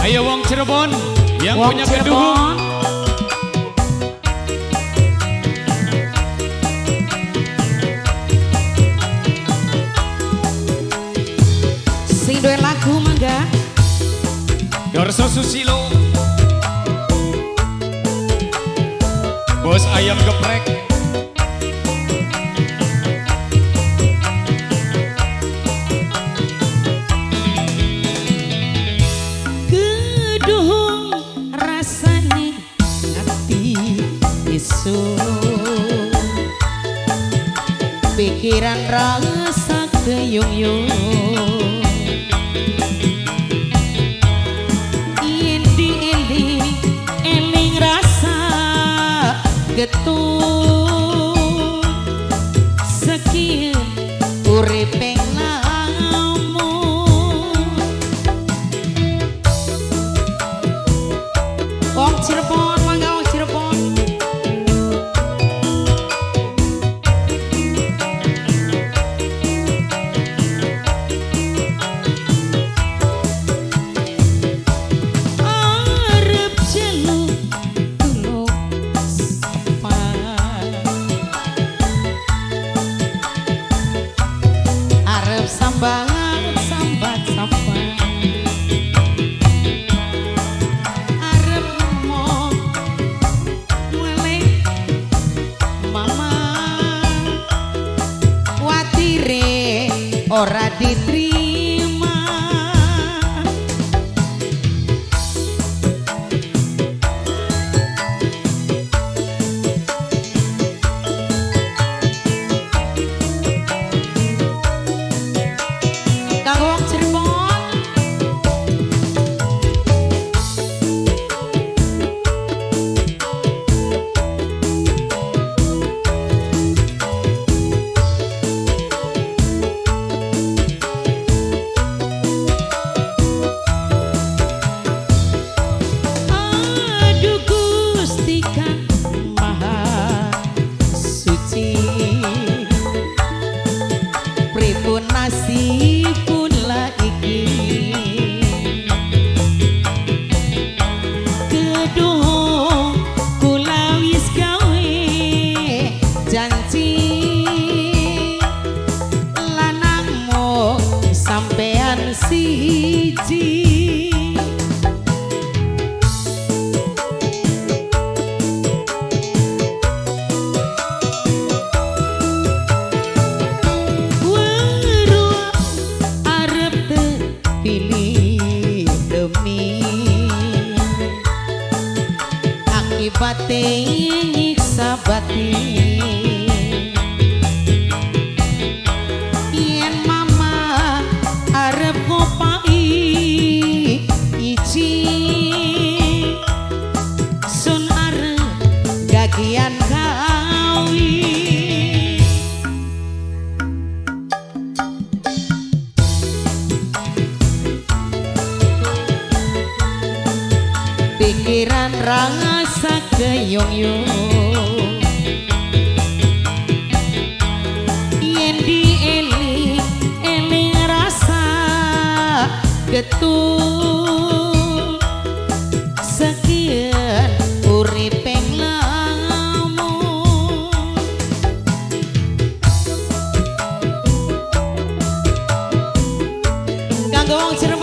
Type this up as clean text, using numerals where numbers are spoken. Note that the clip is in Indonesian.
Ayo wong Cirebon yang Wong punya Cirebon. gedung. Sing duwe lagu mangga. Dorso Susilo, Bos Ayam Geprek, Gedung rasane ati isu, pikiran rasa keyung-yung. Getun sekian uriping lamun wong Cirebon mangga wong Cirebon. Arep jeluk sambat arep ngomong mulai mama watire ora diterima. Nasibun la iki gedung kula wis gawe janji lanangmu sampean siji. Akibate nyiksa batin yen mama arep ngopai iji sun arep gagian kawin. Pikiran rasa keyung-yung yen dieling-eling rasa getun sekian uriping lamun kanggo wong